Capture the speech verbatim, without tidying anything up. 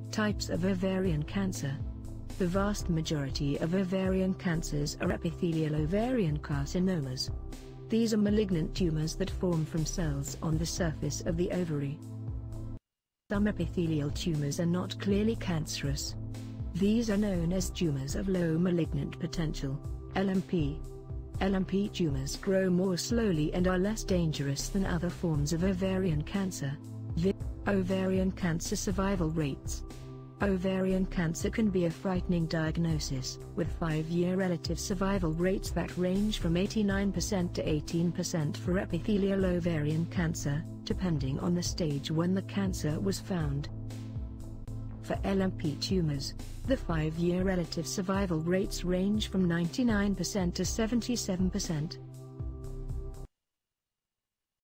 Types of ovarian cancer. The vast majority of ovarian cancers are epithelial ovarian carcinomas. These are malignant tumors that form from cells on the surface of the ovary. Some epithelial tumors are not clearly cancerous. These are known as tumors of low malignant potential, L M P. L M P tumors grow more slowly and are less dangerous than other forms of ovarian cancer. V. Ovarian cancer survival rates. Ovarian cancer can be a frightening diagnosis, with five-year relative survival rates that range from eighty-nine percent to eighteen percent for epithelial ovarian cancer, depending on the stage when the cancer was found. For L M P tumors, the five-year relative survival rates range from ninety-nine percent to seventy-seven percent.